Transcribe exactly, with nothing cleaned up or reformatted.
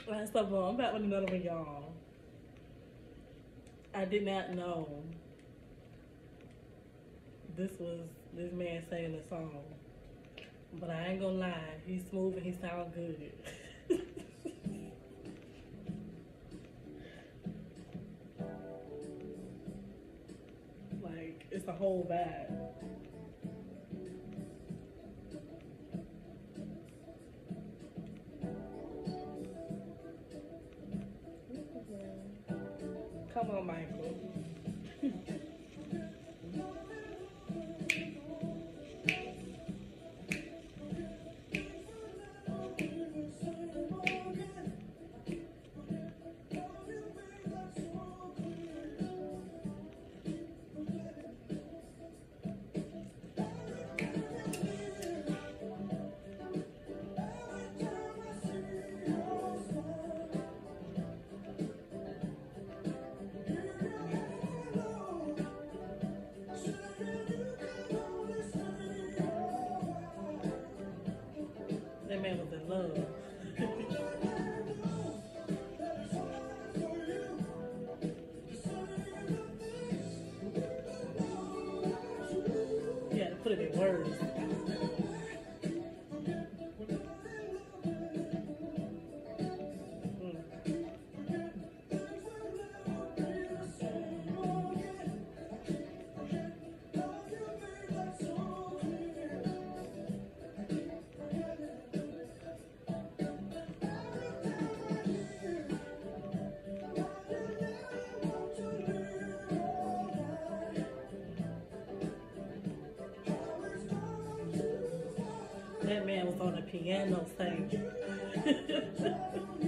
Last of all, I'm back with another one, y'all. I did not know this was this man singing the song. But I ain't gonna lie, he's smooth and he sound good. Like, it's a whole vibe. Come on, Michael. That man was in love. Yeah, to put it in words. That man was on the piano singing.